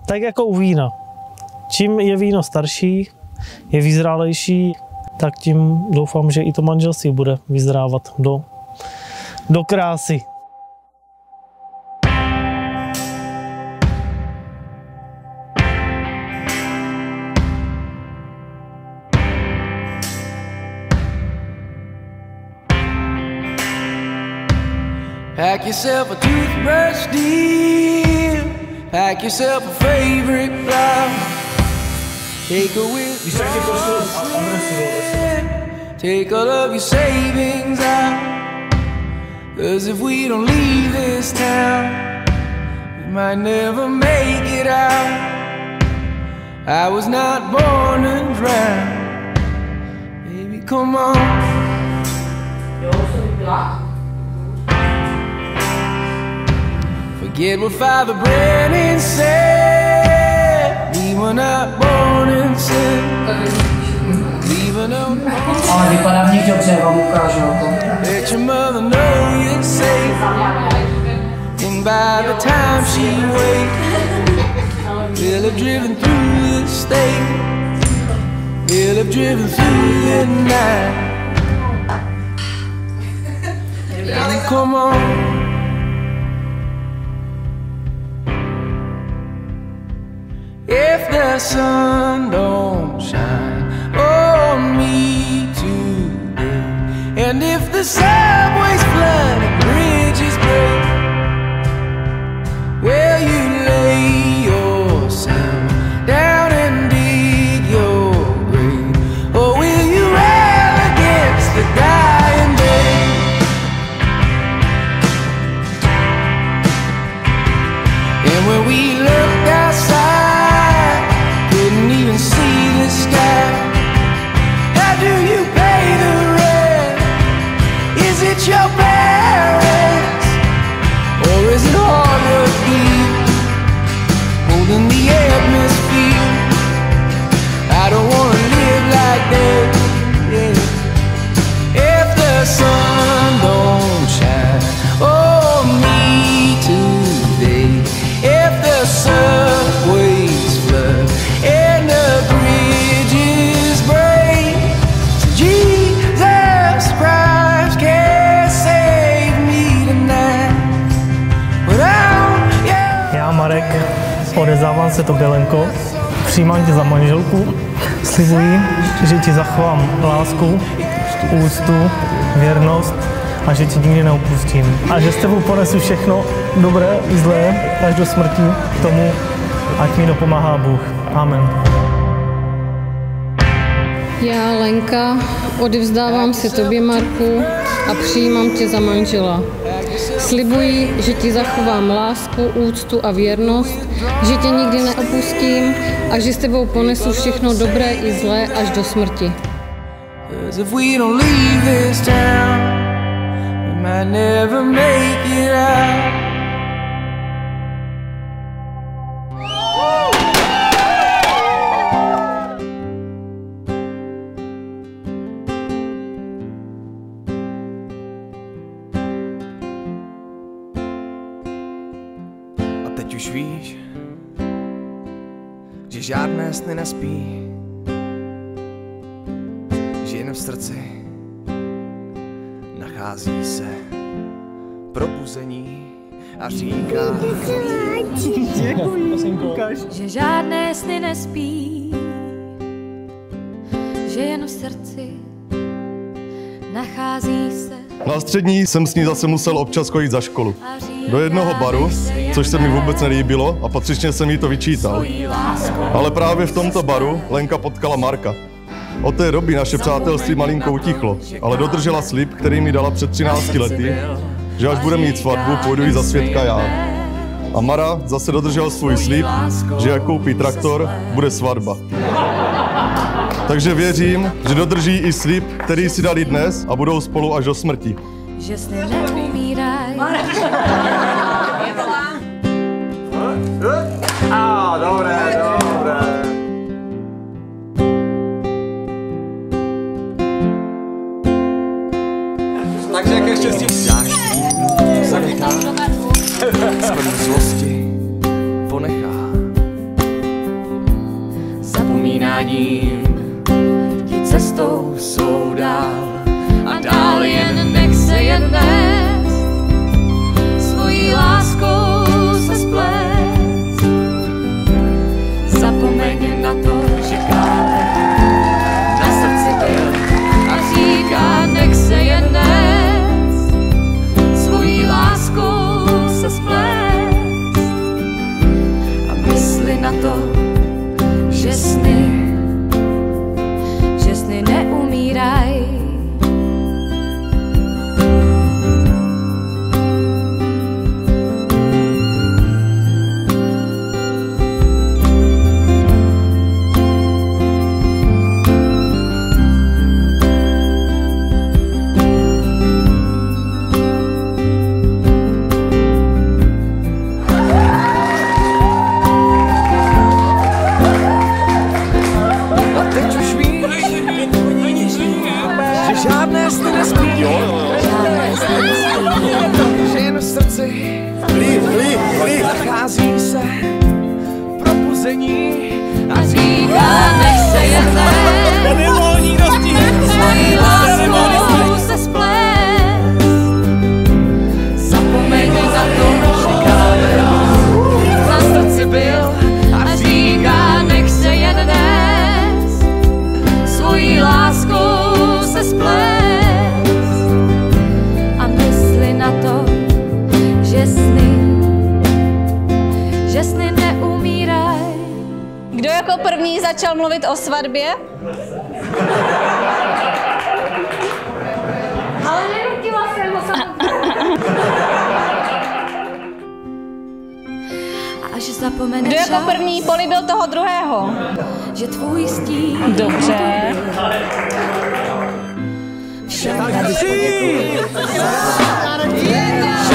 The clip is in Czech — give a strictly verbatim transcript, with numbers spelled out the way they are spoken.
Tak jako u vína. Čím je víno starší, je vyzrálejší, tak tím doufám, že i to manželství bude vyzrávat do, do krásy. Pack yourself a toothbrush, dear. Pack yourself a favorite blouse. Take a with Take all of your savings out. Cause if we don't leave this town, we might never make it out. I was not born to drown. Baby, come on. Forget what Father Brennan said. We were not born in sin. Even though Ale vypadá v nich dobře, vám ukážu. let your mother know you're safe. And by the time she wakes, we'll have driven through the state. We'll have driven through the night. And come on. If the sun don't shine on me today, and if the subways flood and bridges break, will you lay yourself down and dig your grave, or will you rail against the dying day? And when we looked outside, couldn't even see the sky. How do you pay the rent? Is it your parents? Or is it hard work here, holding the atmosphere? I don't wanna live like that, yeah. If the sun don't shine on me today, if the subways flood and the bridges break, Jesus Christ can't save me tonight. But I'm, yeah. Já, Marek, odevzdávám se tobě, Lenko. Přijímám tě za manželku. Slibuji, že ti zachovám lásku, úctu, věrnost a že ti nikdy neopustím. A že s tebou ponesu všechno dobré i zlé až do smrti, k tomu, ať mi dopomáhá Bůh. Amen. Já, Lenka, odevzdávám se tobě, Marku, a přijímám tě za manžela. Slibuji, že ti zachovám lásku, úctu a věrnost, že tě nikdy neopustím a že s tebou ponesu všechno dobré i zlé až do smrti. If we don't leave this town, we might never make it out. A teď už víš, že žádné sny nespí, že jen v srdci nachází se probuzení a říká, že žádné sny nespí, že jen v srdci nachází se. Na střední jsem s ní zase musel občas chodit za školu. Do jednoho baru, což se mi vůbec nelíbilo a patřičně jsem jí to vyčítal. Ale právě v tomto baru Lenka potkala Marka. Od té doby naše přátelství malinko utichlo, ale dodržela slib, který mi dala před třinácti lety, že až bude mít svatbu, půjdu jí za svědka já. A Mara zase dodržel svůj slib, že jak koupí traktor, bude svatba. Takže věřím, že dodrží i slib, který si dali dnes a budou spolu až do smrti. Že sny neumíraj. A, dobré, dobré. Takže jaké štěstí záští zanechá, skladu zlosti ponechá. přáním. Ti cestou jsou dál a dál jen nech se jen nést, svojí láskou se splést. Zapomeň na to, že kámen na srdci byl a říká nech se jen nést, svojí láskou se splést. A mysli na to, že sny, že sny neumíraj. Žádné sny nespí, žádné sny nespí, že jen v srdci klid, klid, klid. Nachází se probuzení a říká nech se jen nést, svojí láskou se splést. Zapomeň na to, že kámen na srdci byl a říká nech se jen nést, svojí láskou se splést. A mysli na to, že sny, že sny neumíraj. Kdo jako první začal mluvit o svatbě? Ale nenutila jsem ho samozřejmě. Až zapomene Kdo jako čas, první políbil toho druhého? že tvůj stín Dobře. všem tady poděkuji.